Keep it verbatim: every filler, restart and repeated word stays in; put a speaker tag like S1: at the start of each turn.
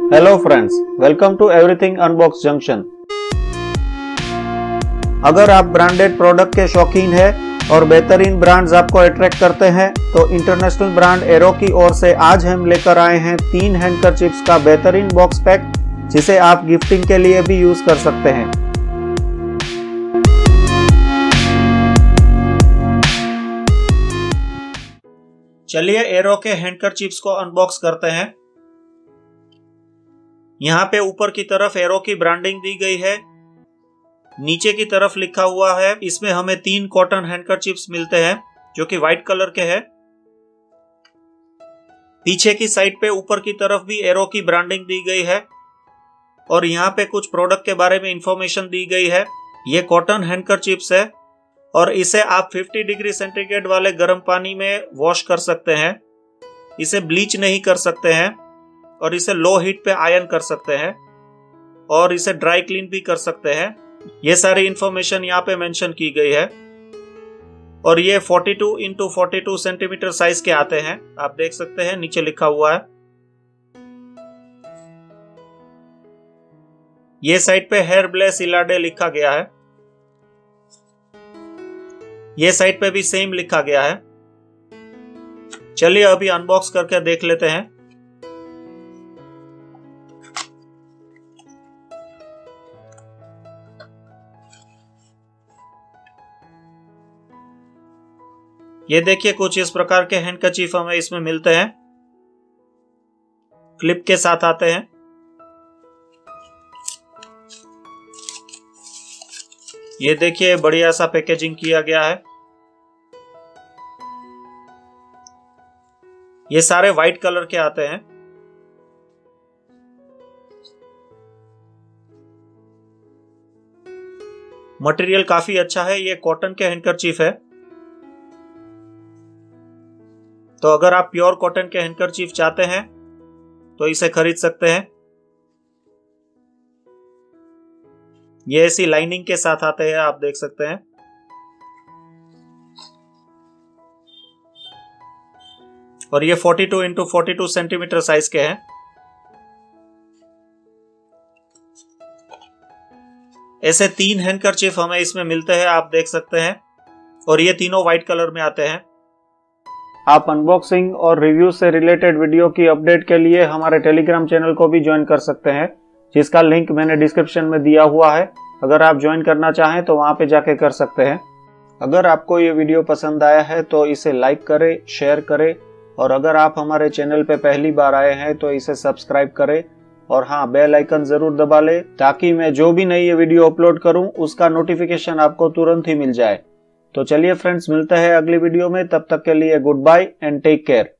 S1: Hello friends, welcome to everything unbox junction. अगर आप branded product के शौकीन हैं और बेहतरीन ब्रांड्स आपको अट्रैक्ट करते हैं तो इंटरनेशनल ब्रांड एरो की ओर से आज हम लेकर आए हैं तीन हैंडकरचीफ्स का बेहतरीन बॉक्स पैक, जिसे आप गिफ्टिंग के लिए भी यूज कर सकते हैं। चलिए एरो के हैंडकरचीफ्स को अनबॉक्स करते हैं। यहाँ पे ऊपर की तरफ एरो की ब्रांडिंग दी गई है, नीचे की तरफ लिखा हुआ है। इसमें हमें तीन कॉटन हैंडकरचीफ्स मिलते हैं जो कि व्हाइट कलर के हैं। पीछे की साइड पे ऊपर की तरफ भी एरो की ब्रांडिंग दी गई है और यहाँ पे कुछ प्रोडक्ट के बारे में इंफॉर्मेशन दी गई है। ये कॉटन हैंडकरचीफ्स है और इसे आप पचास डिग्री सेंटीग्रेड वाले गर्म पानी में वॉश कर सकते हैं। इसे ब्लीच नहीं कर सकते हैं और इसे लो हीट पे आयरन कर सकते हैं और इसे ड्राई क्लीन भी कर सकते हैं। ये सारी इंफॉर्मेशन यहाँ पे मेंशन की गई है और ये बयालीस इंटू बयालीस सेंटीमीटर साइज के आते हैं। आप देख सकते हैं नीचे लिखा हुआ है। ये साइड पे हेयर ब्लेस इलाडे लिखा गया है, ये साइड पे भी सेम लिखा गया है। चलिए अभी अनबॉक्स करके देख लेते हैं। ये देखिए कुछ इस प्रकार के हैंडकरचीफ हमें इसमें मिलते हैं, क्लिप के साथ आते हैं। ये देखिए बढ़िया सा पैकेजिंग किया गया है। ये सारे व्हाइट कलर के आते हैं। मटेरियल काफी अच्छा है, ये कॉटन के हैंडकरचीफ है। तो अगर आप प्योर कॉटन के हैंडकरचीफ चाहते हैं तो इसे खरीद सकते हैं। ये ऐसी लाइनिंग के साथ आते हैं, आप देख सकते हैं। और ये बयालीस इंटू बयालीस सेंटीमीटर साइज के हैं। ऐसे तीन हैंडकरचीफ हमें इसमें मिलते हैं, आप देख सकते हैं। और ये तीनों व्हाइट कलर में आते हैं। आप अनबॉक्सिंग और रिव्यू से रिलेटेड वीडियो की अपडेट के लिए हमारे टेलीग्राम चैनल को भी ज्वाइन कर सकते हैं, जिसका लिंक मैंने डिस्क्रिप्शन में दिया हुआ है। अगर आप ज्वाइन करना चाहें तो वहां पे जाके कर सकते हैं। अगर आपको ये वीडियो पसंद आया है तो इसे लाइक करें, शेयर करें और अगर आप हमारे चैनल पे पहली बार आए हैं तो इसे सब्सक्राइब करें और हाँ, बेल आइकन जरूर दबा लें ताकि मैं जो भी नई वीडियो अपलोड करूं उसका नोटिफिकेशन आपको तुरंत ही मिल जाए। तो चलिए फ्रेंड्स, मिलते हैं अगली वीडियो में। तब तक के लिए goodbye and take care.